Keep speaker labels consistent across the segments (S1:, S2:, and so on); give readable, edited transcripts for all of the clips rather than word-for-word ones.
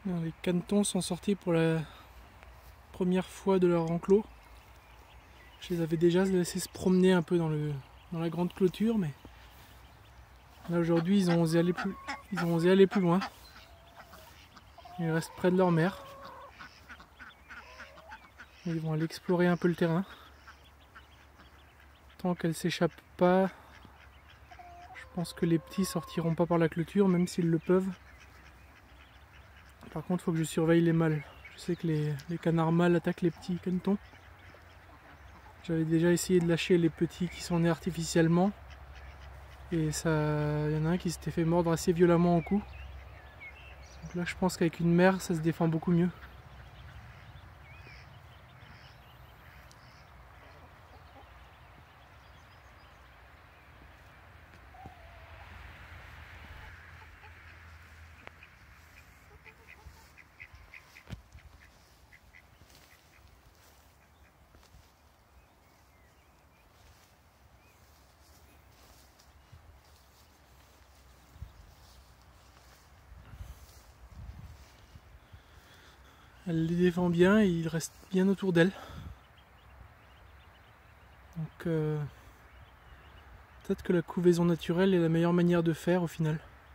S1: Les canetons sont sortis pour la première fois de leur enclos. Je les avais déjà laissés se promener un peu dans la grande clôture, mais là aujourd'hui ils ont osé aller plus loin. Ils restent près de leur mère. Ils vont aller explorer un peu le terrain. Tant qu'elle s'échappe pas, je pense que les petits sortiront pas par la clôture, même s'ils le peuvent. Par contre, il faut que je surveille les mâles. Je sais que les canards mâles attaquent les petits canetons. J'avais déjà essayé de lâcher les petits qui sont nés artificiellement. Et ça, il y en a un qui s'était fait mordre assez violemment au cou. Donc là, je pense qu'avec une mère, ça se défend beaucoup mieux. Elle les défend bien et il reste bien autour d'elle. Donc peut-être que la couvaison naturelle est la meilleure manière de faire au final.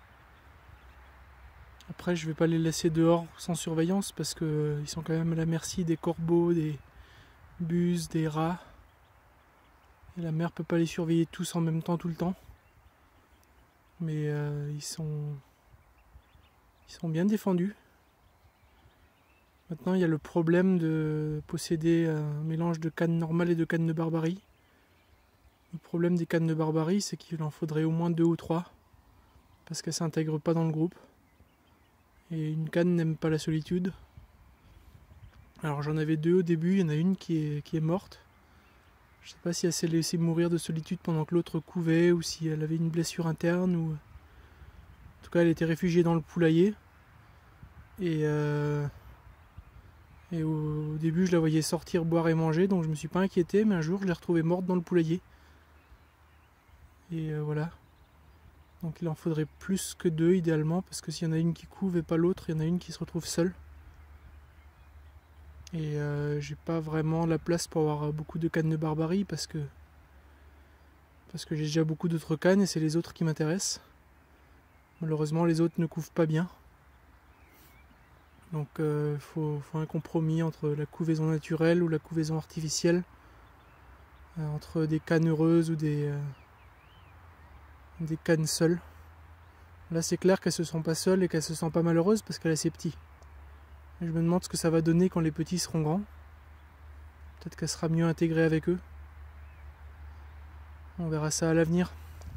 S1: Après, je vais pas les laisser dehors sans surveillance parce qu'ils sont quand même à la merci des corbeaux, des buses, des rats. Et la mère peut pas les surveiller tous en même temps tout le temps. Mais ils sont bien défendus. Maintenant, il y a le problème de posséder un mélange de canne normale et de canne de barbarie. Le problème des cannes de barbarie, c'est qu'il en faudrait au moins 2 ou 3 parce qu'elles ne s'intègrent pas dans le groupe. Et une canne n'aime pas la solitude. Alors j'en avais 2 au début, il y en a une qui est morte. Je ne sais pas si elle s'est laissée mourir de solitude pendant que l'autre couvait ou si elle avait une blessure interne. En tout cas, elle était réfugiée dans le poulailler. Et au début, je la voyais sortir boire et manger, donc je me suis pas inquiété, mais un jour, je l'ai retrouvée morte dans le poulailler. Et voilà. Donc il en faudrait plus que 2 idéalement, parce que s'il y en a une qui couve et pas l'autre, il y en a une qui se retrouve seule. Et j'ai pas vraiment la place pour avoir beaucoup de cannes de barbarie, parce que j'ai déjà beaucoup d'autres cannes et c'est les autres qui m'intéressent. Malheureusement, les autres ne couvent pas bien. Donc faut un compromis entre la couvaison naturelle ou la couvaison artificielle, entre des cannes heureuses ou des cannes seules. Là, c'est clair qu'elles se sent pas seules et qu'elles se sent pas malheureuses parce qu'elle a ses petits. Et je me demande ce que ça va donner quand les petits seront grands. Peut-être qu'elle sera mieux intégrée avec eux. On verra ça à l'avenir.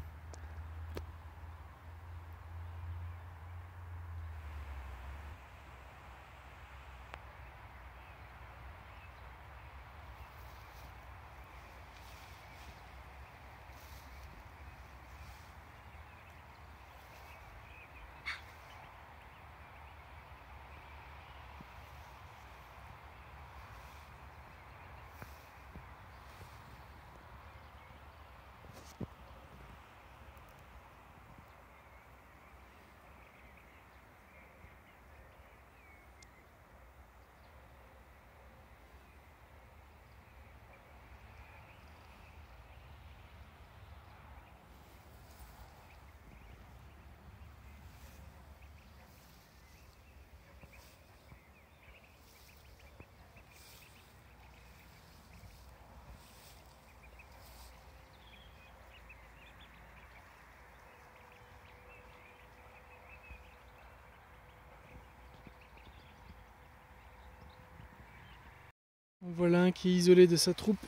S1: Voilà un qui est isolé de sa troupe.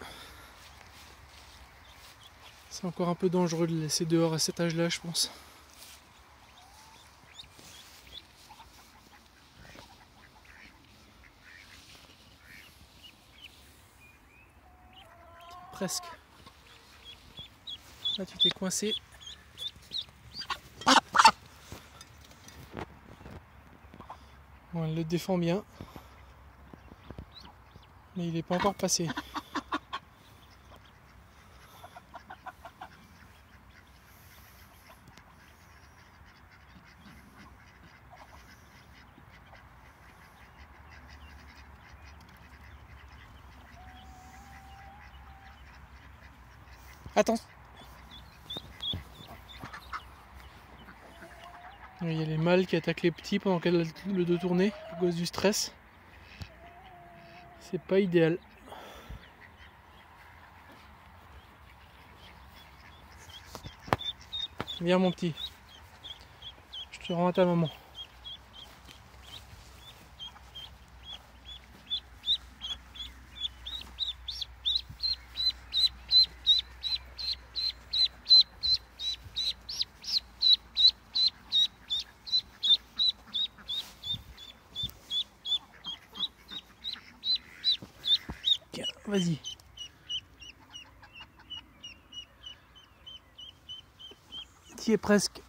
S1: C'est encore un peu dangereux de le laisser dehors à cet âge-là, je pense. Presque. Là, tu t'es coincé. Bon, elle le défend bien. Mais il n'est pas encore passé. Attends. Il y a les mâles qui attaquent les petits pendant qu'elles ont le dos tourné à cause du stress. C'est pas idéal. Viens mon petit. Je te rends à ta maman. Tiens, vas-y. Tu y es presque.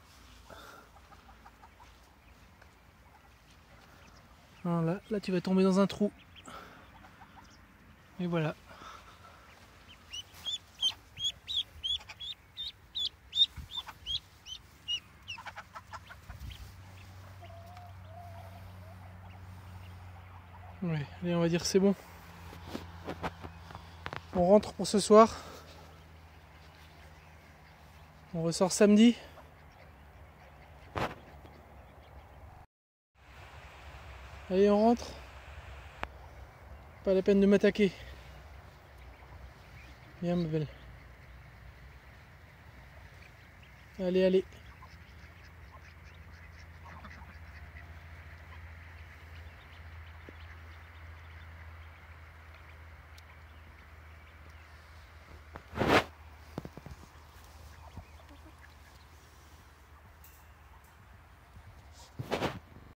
S1: Voilà, là tu vas tomber dans un trou. Et voilà. Ouais, allez, on va dire c'est bon. On rentre pour ce soir. On ressort samedi. Allez, on rentre. Pas la peine de m'attaquer. Viens ma belle. Allez, allez.